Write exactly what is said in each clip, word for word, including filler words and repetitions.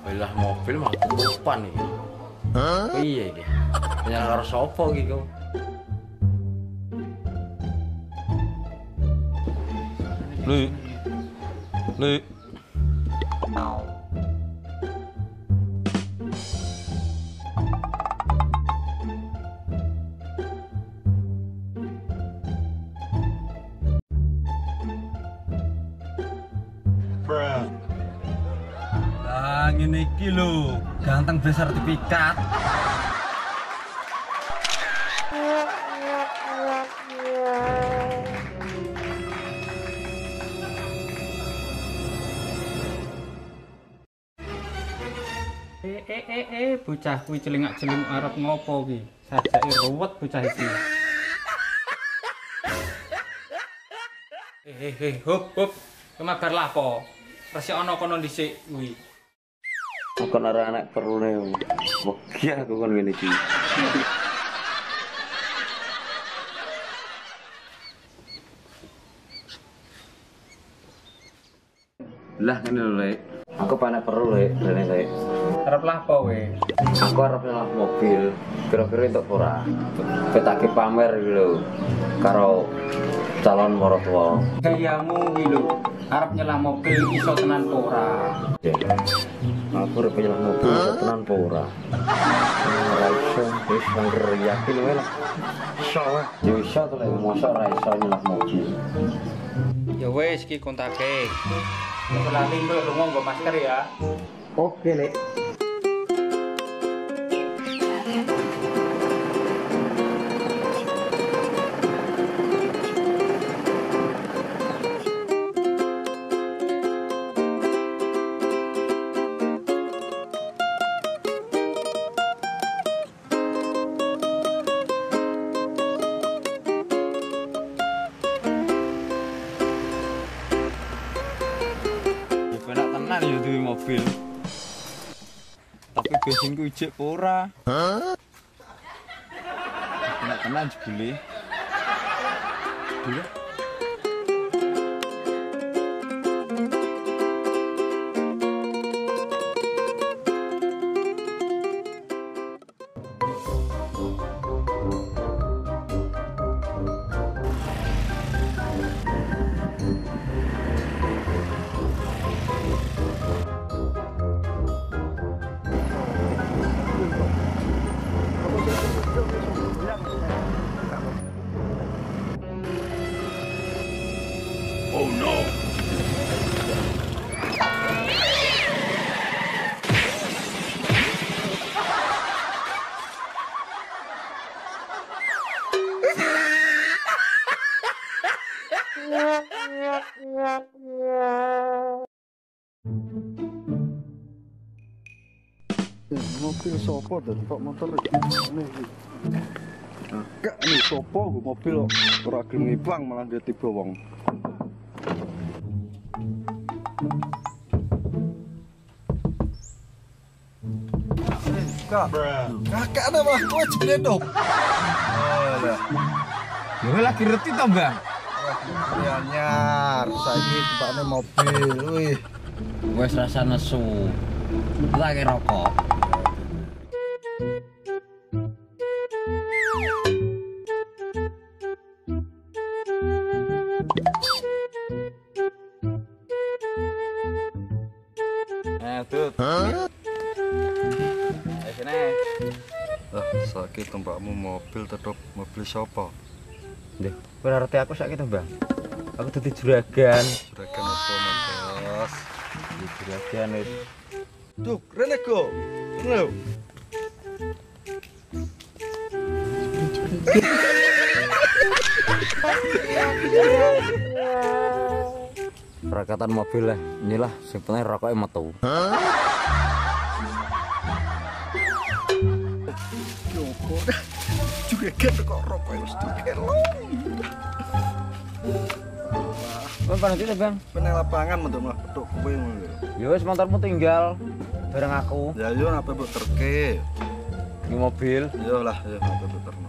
Belah mobil mah tutupan iki. Hah? Piye iki? Nyala karo sapa iki kok? Lu. Lu. Lah ngene iki lho, ganteng be sertifikat. Eh eh eh eh bocah kuwi celingak-celinguk arep ngopo ki? Sajake ruwet bocah iki. Eh eh eh hop hop. Kemabar lapo? Resik ana kono dhisik kuwi. Aku ora anak perune. Wegi aku kon ngene iki. Lah ngene lho, Lek. Aku panek perlu, Lek, rene, Lek. Arep lapo kowe? Aku arep nyelah mobil. Kira-kira entuk ora? Petake pamer iki lho. Karo calon maratuwa. Gayamu iki lho, arep nyelah mobil iso tenan apa ora? Aku arep nyelah mobil iso tenan apa ora? Ora iso, wis angger yakin wae lah. Iso wae. Ya iso to lek mosok ora iso nyelah mobil. Ya wis iki kontake. Nek lali kowe lunga nggo masker ya. Oke, Lek. Enak tenan ya duwe mobil. Tapi bensinku ijek apa ora? Hah? Enak tenan jebule. Dulu. Oh no! Mobil sopo dan kok motor ini agak nih sopo gue mobil ora gelem ngibang malah dia tiba wong. Kak, kakak ada mah, kau jadi dong. Lho lagi reti to, Bang? Ya nyar, saiki tibane mobil, wih. Wes rasa nesu. Lagi rokok. Eh, Tut. Hah? Eh, sini. Lah, saiki tempatmu mobil tetep mobil siapa? Ndih, kowe ngerti aku saiki to, Bang? Aku dadi juragan. Juragan apa, Mas? Di juragan wis. Duh, rene go. Rene. Perakatan mobil lah, inilah sing penting rokoknya metu. Joko juragan kok rokok wis dikelo. Kon panen iki, Bang. Peneng lapangan mentok mlah petuk kowe ngono. Ya wis motormu tinggal bareng aku. Ya yo napa mbok terke. Di mobil. Yo lah, yo napa mbok terno.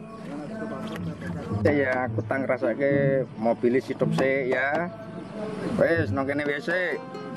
Ya aku tang rasake mobil sitok sik ya. Wes nang kene W C.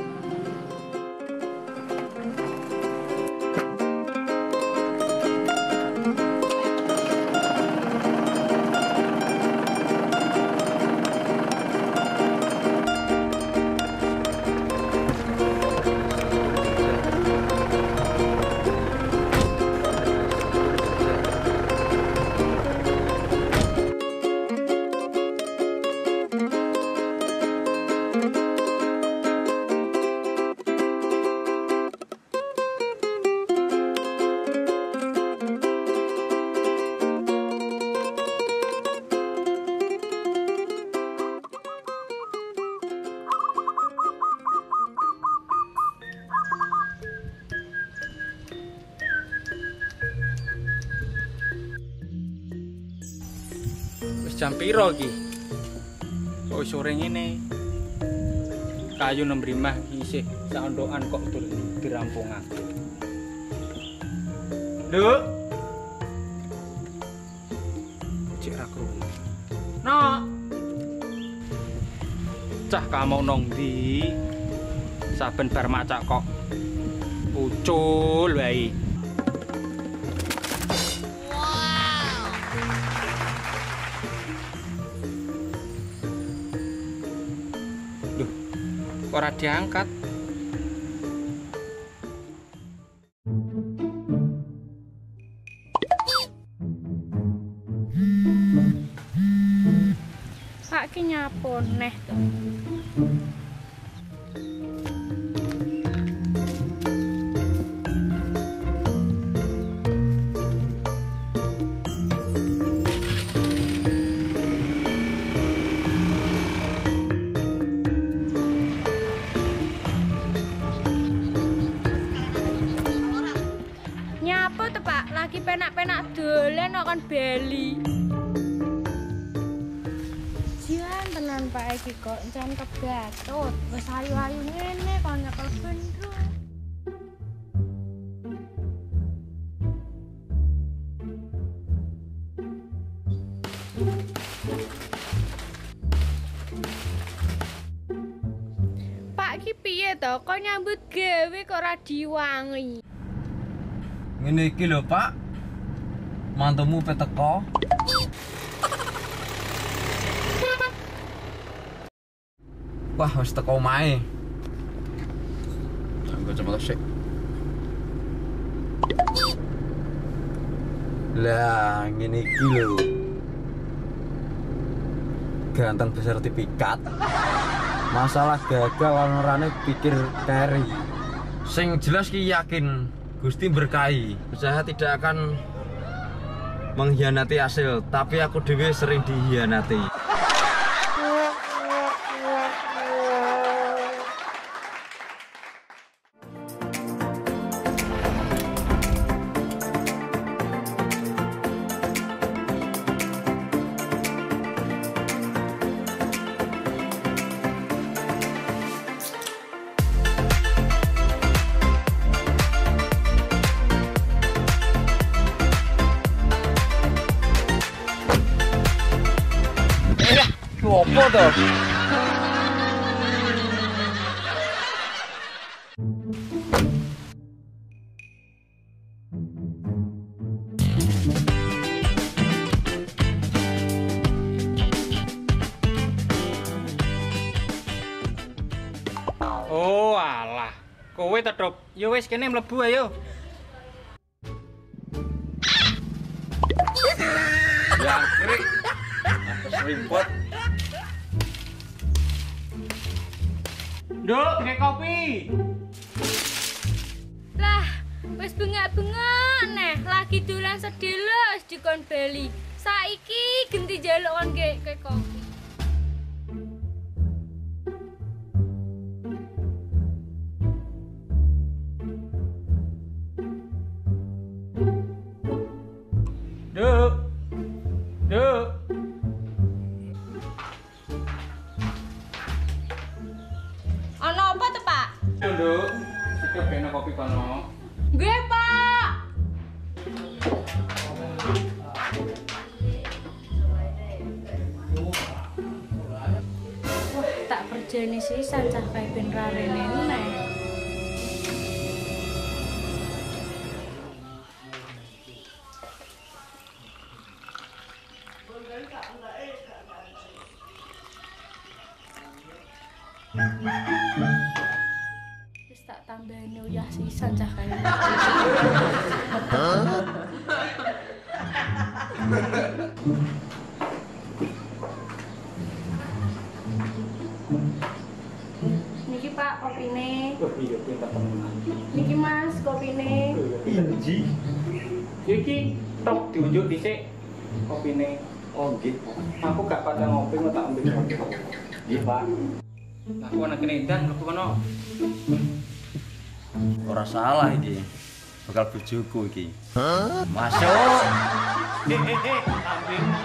Jam piro iki? Kok sore ngene? Kayu nemrimah isih saondokan kok durung dirampungake. Nduk. Cek ra krungu. Nok. Cah kamu nang ndi? Saben bar macak kok ucul wae. Ora diangkat. Pak ki nyapo neh to. Lagi penak-penak dolen kon beli. Jian tenan Pak iki kok encen kebatut. Wis ayu-ayu ngene kon nyekel gendro. Pak iki piye to? Kok nyambut gawe kok ora diwangi? Ngene iki lho, Pak. Mantumu pe teko. Wah, wis teko omahe. Anggo coba sik. Lah, ngene iki lho. Ganteng bersertifikat. Masalah gagal orane pikir keri. Sing jelas ki yakin Gusti berkahi. Saya tidak akan mengkhianati hasil, tapi aku dewe sering dikhianati. Apa to? Oh alah, kowe tetep. Yo wis kene mlebu ayo. Ya, krik. Serimpot. Nduk, kayak kopi. Lah, wis bengak-bengak neh, lagi dolan sedelos dikon bali. Saiki genti njaluk kon kayak kopi. Nduk. Nduk. Ana apa tuh, Pak? Nduk, sikep kene kopi kono. Nggih, Pak. Wah, tak percaya. medeni sisan cah kae ben rarene neh. Wis tak tambahane uyah sisan cah kae. Niki Pak kopine. Iya, pinter temenan. Niki Mas kopine. Inji. Iki tok diunjuk dhisik kopine. Oh nggih. Aku gak pada ngopi mau tak ambil. Nggih, Pak. Lah aku anak kendan mlebu kono. Ora salah iki. Bakal bojoku iki. Masuk. Eh eh eh, ambilmu.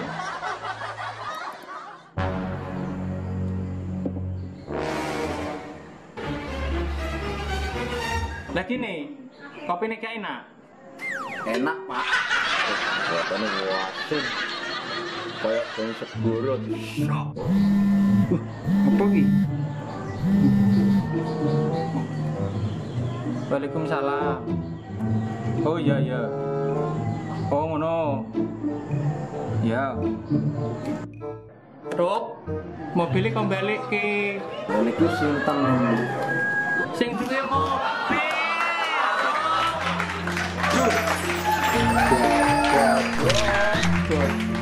Lagi nih, kopi nih kayak enak. Enak, Pak. Buatane wasin. Kayak bang segoro disok. Apa ki? Waalaikumsalam. Oh iya iya. Oh ngono. Ya. Rob, mobilnya kembali ke Niku sinten? sing duwe mobil. Ya, ya.